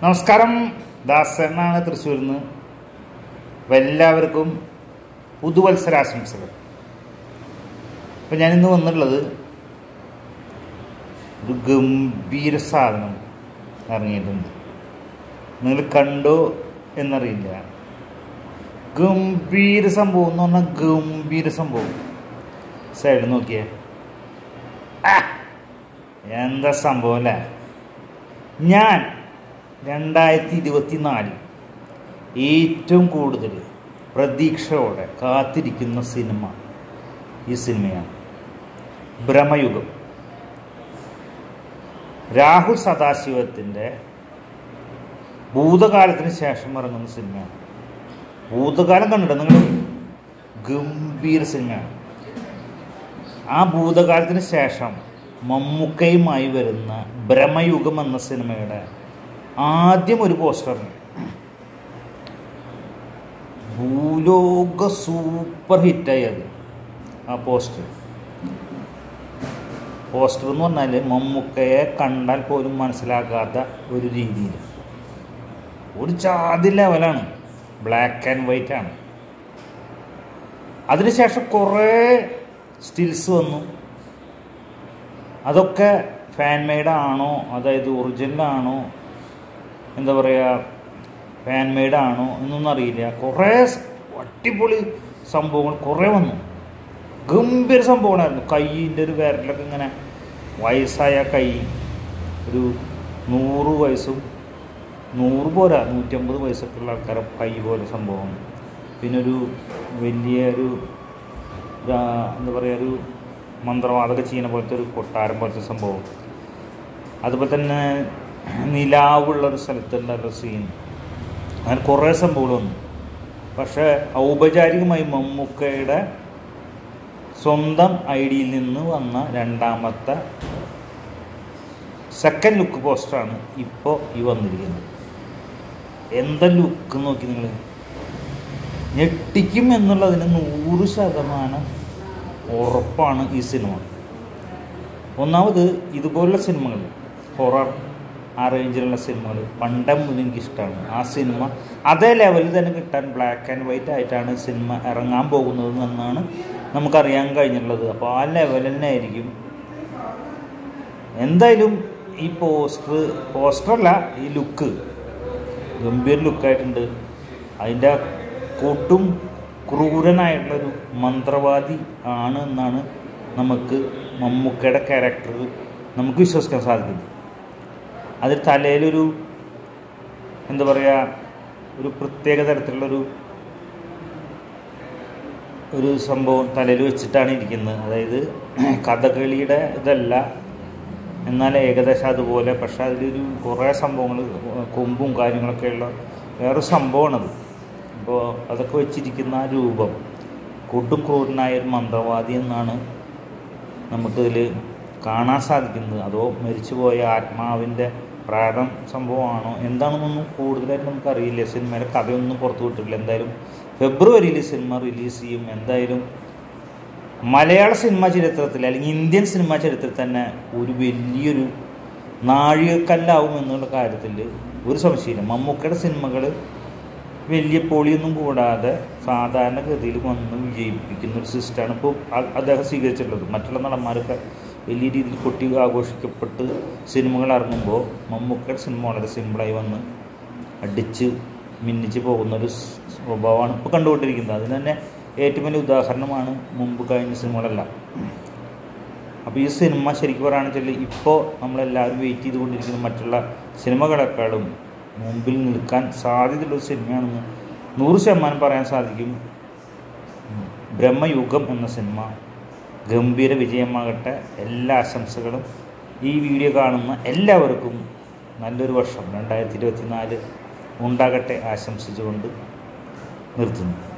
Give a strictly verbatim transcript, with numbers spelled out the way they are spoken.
നമസ്കാരം, ദാസേട്ടനാണ് തൃശ്ശൂരിൽ നിന്ന്. എല്ലാവർക്കും പുതുവത്സരാശംസകൾ. അപ്പം ഞാനിന്ന് വന്നിട്ടുള്ളത് ഒരു ഗംഭീര സാധനം ഇറങ്ങിയിട്ടുണ്ട്. നിങ്ങൾ കണ്ടോ എന്നറിയില്ല. ഗംഭീര സംഭവം എന്ന് പറഞ്ഞാൽ ഗംഭീര സംഭവം. സൈഡ് നോക്കിയേ, എന്താ സംഭവം അല്ലേ. ഞാൻ രണ്ടായിരത്തി ഇരുപത്തി നാലിൽ ഏറ്റവും കൂടുതൽ പ്രതീക്ഷയോടെ കാത്തിരിക്കുന്ന സിനിമ ഈ സിനിമയാണ് ഭ്രമയുഗം. രാഹുൽ സദാശിവത്തിൻ്റെ ഭൂതകാലത്തിന് ശേഷം ഇറങ്ങുന്ന സിനിമയാണ്. ഭൂതകാലം കണ്ടിട്ട് നിങ്ങൾ, ഗംഭീര സിനിമയാണ്. ആ ഭൂതകാലത്തിന് ശേഷം മമ്മൂക്കയുമായി വരുന്ന ഭ്രമയുഗം എന്ന സിനിമയുടെ ആദ്യം ഒരു പോസ്റ്ററിന് ഭൂലോക സൂപ്പർ ഹിറ്റായി. അത് ആ പോസ്റ്റർ പോസ്റ്റർ എന്ന് പറഞ്ഞാൽ മമ്മൂക്കയെ കണ്ടാൽ പോലും മനസ്സിലാക്കാത്ത ഒരു രീതിയിൽ ഒരു ജാതി ലെവലാണ്. ബ്ലാക്ക് ആൻഡ് വൈറ്റ് ആണ്. അതിനുശേഷം കുറേ സ്റ്റിൽസ് വന്നു. അതൊക്കെ ഫാൻ മെയ്ഡ് ആണോ, അതായത് ഒറിജിനലാണോ, എന്താ പറയുക, ഫാൻ മെയ്ഡ് ആണോ എന്നൊന്നും അറിയില്ല. കുറേ അടിപൊളി സംഭവങ്ങൾ കുറേ വന്നു. ഗംഭീര സംഭവമായിരുന്നു. കൈയിൻ്റെ ഒരു വിരലൊക്കെ ഇങ്ങനെ വയസ്സായ കൈ, ഒരു നൂറ് വയസ്സും നൂറ് പോരാ നൂറ്റമ്പത് വയസ്സൊക്കെ ഉള്ള ആൾക്കാരെ കൈ പോലെ സംഭവം. പിന്നെ ഒരു വലിയ ഒരു എന്താ പറയുക, ഒരു മന്ത്രവാദമൊക്കെ ചെയ്യുന്ന പോലത്തെ ഒരു കൊട്ടാരം പോലത്തെ സംഭവം. അതുപോലെ തന്നെ നിലാവുള്ളൊരു സ്ഥലത്തുള്ള സീൻ. അങ്ങനെ കുറേ സംഭവങ്ങൾ വന്നു. പക്ഷേ ഔപചാരികമായി മമ്മൂക്കയുടെ സ്വന്തം ഐഡിയിൽ നിന്ന് വന്ന രണ്ടാമത്തെ സെക്കൻഡ് ലുക്ക് പോസ്റ്ററാണ് ഇപ്പോൾ ഈ വന്നിരിക്കുന്നത്. എന്താ ലുക്ക് നോക്കി നിങ്ങൾ, ഞെട്ടിക്കും എന്നുള്ളതിന് നൂറ് ശതമാനം ഉറപ്പാണ് ഈ സിനിമ. ഒന്നാമത് ഇതുപോലുള്ള സിനിമകൾ, ഹൊറർ ആ റേഞ്ചിലുള്ള സിനിമകൾ പണ്ടേ മുതൽ എനിക്കിഷ്ടമാണ്. ആ സിനിമ അതേ ലെവലിൽ തന്നെ കിട്ടാൻ ബ്ലാക്ക് ആൻഡ് വൈറ്റ് ആയിട്ടാണ് സിനിമ ഇറങ്ങാൻ പോകുന്നത് എന്നാണ് നമുക്കറിയാൻ കഴിഞ്ഞിട്ടുള്ളത്. അപ്പോൾ ആ ലെവൽ തന്നെ ആയിരിക്കും എന്തായാലും. ഈ പോസ്റ്റർ പോസ്റ്ററല്ല ഈ ലുക്ക് ഗംഭീര ലുക്കായിട്ടുണ്ട്. അതിൻ്റെ കൂട്ടും ക്രൂരനായിട്ടുള്ളൊരു മന്ത്രവാദി ആണ് എന്നാണ് നമുക്ക് മമ്മൂക്കയുടെ ക്യാരക്ടർ നമുക്ക് വിശ്വസിക്കാൻ സാധിക്കുന്നത്. അതിൽ തലയിലൊരു എന്താ പറയുക, ഒരു പ്രത്യേക തരത്തിലുള്ളൊരു ഒരു സംഭവം തലയിൽ വെച്ചിട്ടാണ് ഇരിക്കുന്നത്. അതായത് കഥകളിയുടെ ഇതല്ല, എന്നാൽ ഏകദേശം അതുപോലെ. പക്ഷേ അതിലൊരു കുറേ സംഭവങ്ങൾ, കൊമ്പും കാര്യങ്ങളൊക്കെയുള്ള വേറൊരു സംഭവമാണത്. അപ്പോൾ അതൊക്കെ വെച്ചിരിക്കുന്ന ആ രൂപം കൊടും ക്രൂരനായ ഒരു മന്ത്രവാദി എന്നാണ് നമുക്കിതിൽ കാണാൻ സാധിക്കുന്നത്. അതോ മരിച്ചുപോയ ആത്മാവിൻ്റെ പ്രാണം സംഭവമാണോ എന്താണെന്നൊന്നും കൂടുതലായിട്ട് നമുക്കറിയില്ല. സിനിമയുടെ കഥയൊന്നും പുറത്തു വിട്ടിട്ടില്ല. എന്തായാലും ഫെബ്രുവരിയിൽ സിനിമ റിലീസ് ചെയ്യും. എന്തായാലും മലയാള സിനിമാ ചരിത്രത്തിൽ അല്ലെങ്കിൽ ഇന്ത്യൻ സിനിമാ ചരിത്രത്തിൽ തന്നെ ഒരു വലിയൊരു നാഴികക്കല്ലാവും എന്നുള്ള കാര്യത്തിൽ ഒരു സംശയമില്ല. മമ്മൂക്കയുടെ സിനിമകൾ വലിയ പൊളിയൊന്നും കൂടാതെ സാധാരണഗതിയിൽ വന്ന് വിജയിപ്പിക്കുന്ന ഒരു സിസ്റ്റമാണ് ഇപ്പോൾ അദ്ദേഹം സ്വീകരിച്ചിട്ടുള്ളത്. മറ്റുള്ള നടന്മാരൊക്കെ വലിയ രീതിയിൽ കൊട്ടി ആഘോഷിക്കപ്പെട്ട് സിനിമകൾ ഇറങ്ങുമ്പോൾ മമ്മൂക്കയുടെ സിനിമ വളരെ സിമ്പിളായി വന്ന് അടിച്ച് മിന്നിച്ച് പോകുന്നൊരു സ്വഭാവമാണ് ഇപ്പോൾ കണ്ടുകൊണ്ടിരിക്കുന്നത്. അതിന് തന്നെ ഏറ്റവും വലിയ ഉദാഹരണമാണ് മുമ്പ് കഴിഞ്ഞ സിനിമകളെല്ലാം. അപ്പോൾ ഈ സിനിമ ശരിക്കും പറയുകയാണെന്ന് വെച്ചാൽ ഇപ്പോൾ നമ്മളെല്ലാവരും വെയിറ്റ് ചെയ്തുകൊണ്ടിരിക്കുന്ന മറ്റുള്ള സിനിമകളെക്കാളും മുമ്പിൽ നിൽക്കാൻ സാധ്യതയുള്ളൊരു സിനിമയാണെന്ന് നൂറ് ശതമാനം പറയാൻ സാധിക്കും. ഭ്രമയുഗം എന്ന സിനിമ ഗംഭീര വിജയമാകട്ടെ. എല്ലാ ആശംസകളും ഈ വീഡിയോ കാണുന്ന എല്ലാവർക്കും നല്ലൊരു വർഷം രണ്ടായിരത്തി ഇരുപത്തി നാല് ഉണ്ടാകട്ടെ ആശംസിച്ചുകൊണ്ട് നിർത്തുന്നു.